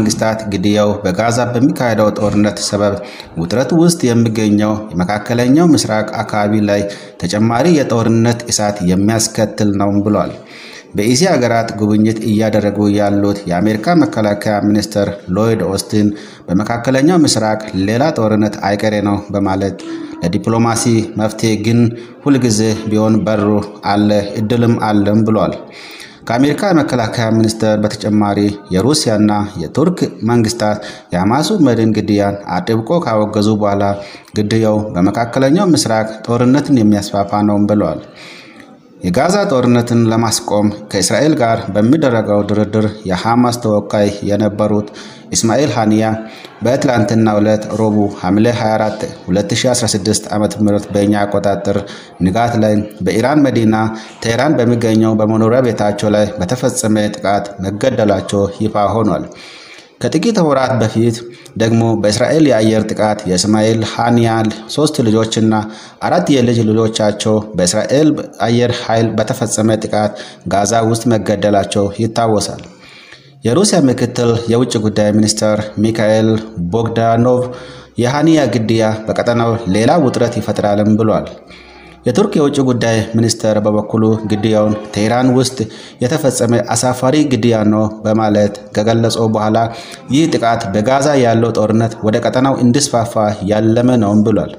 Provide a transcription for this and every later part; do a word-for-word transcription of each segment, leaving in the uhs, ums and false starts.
መንግስታት ግድያው በጋዛ በሚካሄደው ጦርነት ሰበብ ውጥረት ውስጥ የሚገኘው የመካከለኛው ምስራቅ አካባቢ ላይ ተጨማሪ የጦርነት እሳት የሚያስከትል ነው ብሏል። በእስያ ሀገራት ጉብኝት እያደረጉ ያሉት የአሜሪካ መከላከያ ሚኒስትር ሎይድ ኦስቲን በመካከለኛው ምስራቅ ሌላ ጦርነት አይቀሬ ነው በማለት ለዲፕሎማሲ መፍትሄ ግን ሁልጊዜ ቢሆን በሩ አለ እድልም አለም ብሏል። ከአሜሪካ የመከላከያ ሚኒስትር በተጨማሪ የሩሲያና የቱርክ መንግስታት የሐማሱ መሪን ግድያን አጥብቆ ካወገዙ በኋላ ግድያው በመካከለኛው ምስራቅ ጦርነትን የሚያስፋፋ ነው ብለዋል። የጋዛ ጦርነትን ለማስቆም ከእስራኤል ጋር በሚደረገው ድርድር የሐማስ ተወካይ የነበሩት ኢስማኤል ሃኒያ በትላንትናው ዕለት ረቡዕ ሐምሌ ሃያ አራት ሁለት ሺህ አስራ ስድስት ዓመተ ምህረት በእኛ አቆጣጠር ንጋት ላይ በኢራን መዲና ቴህራን በሚገኘው በመኖሪያ ቤታቸው ላይ በተፈጸመ ጥቃት መገደላቸው ይፋ ሆኗል። ከጥቂት ወራት በፊት ደግሞ በእስራኤል የአየር ጥቃት የኢስማኤል ሃኒያ ሶስት ልጆችና አራት የልጅ ልጆቻቸው በእስራኤል አየር ኃይል በተፈጸመ ጥቃት ጋዛ ውስጥ መገደላቸው ይታወሳል። የሩሲያ ምክትል የውጭ ጉዳይ ሚኒስትር ሚካኤል ቦግዳኖቭ የሃኒያ ግድያ በቀጠናው ሌላ ውጥረት ይፈጥራልም ብሏል። የቱርክ የውጭ ጉዳይ ሚኒስትር በበኩሉ ግድያውን ቴህራን ውስጥ የተፈጸመ አሳፋሪ ግድያ ነው በማለት ከገለጸው በኋላ ይህ ጥቃት በጋዛ ያለው ጦርነት ወደ ቀጠናው እንዲስፋፋ ያለመ ነው ብሏል።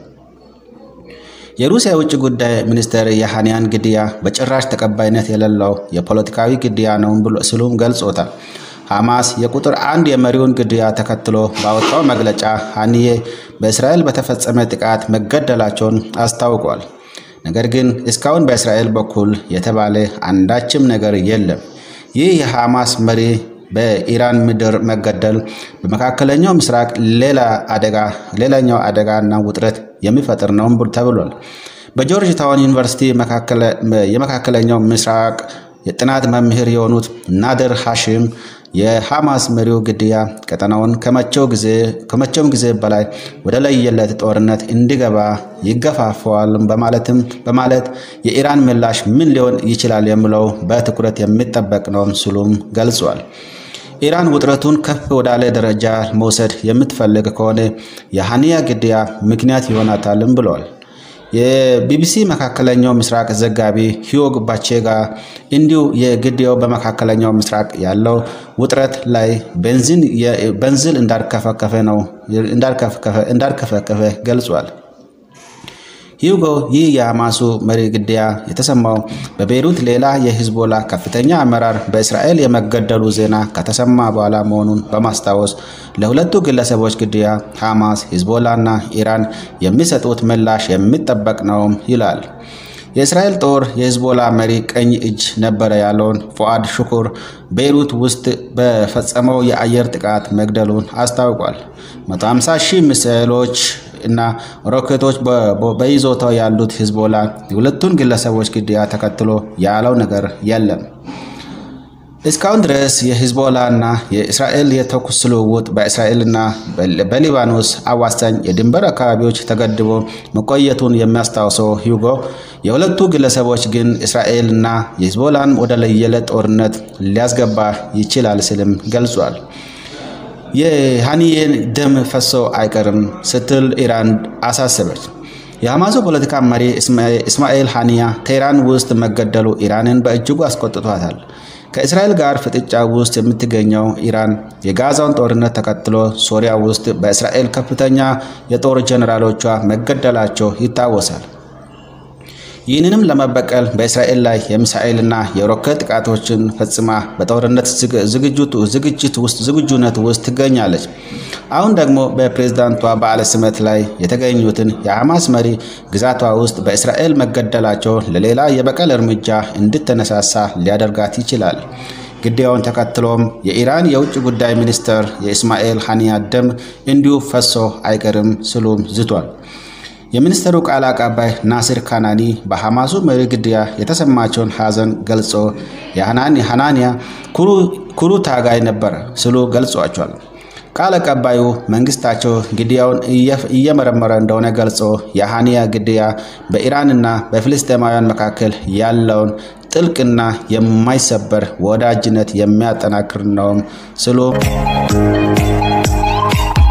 የሩሲያ የውጭ ጉዳይ ሚኒስትር የሃኒያን ግድያ በጭራሽ ተቀባይነት የሌለው የፖለቲካዊ ግድያ ነው ብሎ ሲሉም ገልጾታል። ሐማስ የቁጥር አንድ የመሪውን ግድያ ተከትሎ ባወጣው መግለጫ ሃኒዬ በእስራኤል በተፈጸመ ጥቃት መገደላቸውን አስታውቋል። ነገር ግን እስካሁን በእስራኤል በኩል የተባለ አንዳችም ነገር የለም። ይህ የሐማስ መሪ በኢራን ምድር መገደል በመካከለኛው ምስራቅ ሌላ አደጋ ሌላኛው አደጋና ውጥረት የሚፈጥር ነው ተብሏል። በጆርጅ ታውን ዩኒቨርሲቲ የመካከለኛው ምስራቅ የጥናት መምህር የሆኑት ናደር ሃሺም የሐማስ መሪው ግድያ ቀጠናውን ከመቼው ጊዜ ከመቼውም ጊዜ በላይ ወደ ለየለት ጦርነት እንዲገባ ይገፋፋዋል በማለትም በማለት የኢራን ምላሽ ምን ሊሆን ይችላል የሚለው በትኩረት የሚጠበቅ ነው ሲሉም ገልጿል። ኢራን ውጥረቱን ከፍ ወዳለ ደረጃ መውሰድ የምትፈልግ ከሆነ የሃኒያ ግድያ ምክንያት ይሆናታልም ብለዋል። የቢቢሲ መካከለኛው ምስራቅ ዘጋቢ ሂዮግ ባቼጋ እንዲሁ የግድያው በመካከለኛው ምስራቅ ያለው ውጥረት ላይ ቤንዚን የቤንዚል እንዳርከፈከፈ ነው እንዳርከፈከፈ እንዳርከፈከፈ ገልጿል። ሂዩጎ ይህ የሐማሱ መሪ ግድያ የተሰማው በቤይሩት ሌላ የሂዝቦላ ከፍተኛ አመራር በእስራኤል የመገደሉ ዜና ከተሰማ በኋላ መሆኑን በማስታወስ ለሁለቱ ግለሰቦች ግድያ ሐማስ ሂዝቦላና ኢራን የሚሰጡት ምላሽ የሚጠበቅ ነው ይላል። የእስራኤል ጦር የሂዝቦላ መሪ ቀኝ እጅ ነበረ ያለውን ፉአድ ሹኩር ቤይሩት ውስጥ በፈጸመው የአየር ጥቃት መግደሉን አስታውቋል። መቶ ሃምሳ ሺህ ሚሳኤሎች እና ሮኬቶች በይዞታው ያሉት ሂዝቦላ የሁለቱን ግለሰቦች ግድያ ተከትሎ ያለው ነገር የለም። እስካሁን ድረስ የሂዝቦላና የእስራኤል የተኩስ ልውውጥ በእስራኤልና በሊባኖስ አዋሳኝ የድንበር አካባቢዎች ተገድቦ መቆየቱን የሚያስታውሰው ሂዩጎ የሁለቱ ግለሰቦች ግን እስራኤልና የሂዝቦላን ወደ ለየለት ጦርነት ሊያስገባ ይችላል ሲልም ገልጿል። የሃኒዬን ደም ፈሶ አይቀርም ስትል ኢራን አሳሰበች። የሐማሱ ፖለቲካ መሪ ኢስማኤል ሃኒያ ቴህራን ውስጥ መገደሉ ኢራንን በእጅጉ አስቆጥቷታል። ከእስራኤል ጋር ፍጥጫ ውስጥ የምትገኘው ኢራን የጋዛውን ጦርነት ተከትሎ ሶሪያ ውስጥ በእስራኤል ከፍተኛ የጦር ጀነራሎቿ መገደላቸው ይታወሳል። ይህንንም ለመበቀል በእስራኤል ላይ የሚሳኤልና የሮኬት ጥቃቶችን ፈጽማ በጦርነት ዝግጁት ዝግጅት ውስጥ ዝግጁነት ውስጥ ትገኛለች። አሁን ደግሞ በፕሬዝዳንቷ በዓለ ሲመት ላይ የተገኙትን የሐማስ መሪ ግዛቷ ውስጥ በእስራኤል መገደላቸው ለሌላ የበቀል እርምጃ እንድትነሳሳ ሊያደርጋት ይችላል። ግድያውን ተከትሎም የኢራን የውጭ ጉዳይ ሚኒስትር የኢስማኤል ሃኒያ ደም እንዲሁ ፈሶ አይቀርም ሲሉም ዝቷል። የሚኒስትሩ ቃል አቀባይ ናሲር ካናኒ በሐማሱ መሪ ግድያ የተሰማቸውን ሐዘን ገልጾ የሃናኒ ሃናኒያ ኩሩ ኩሩ ታጋይ ነበር ሲሉ ገልጿቸዋል። ቃል አቀባዩ መንግስታቸው ግድያውን እየመረመረ እንደሆነ ገልጾ የሃኒያ ግድያ በኢራንና በፍልስጤማውያን መካከል ያለውን ጥልቅና የማይሰበር ወዳጅነት የሚያጠናክር ነው ሲሉ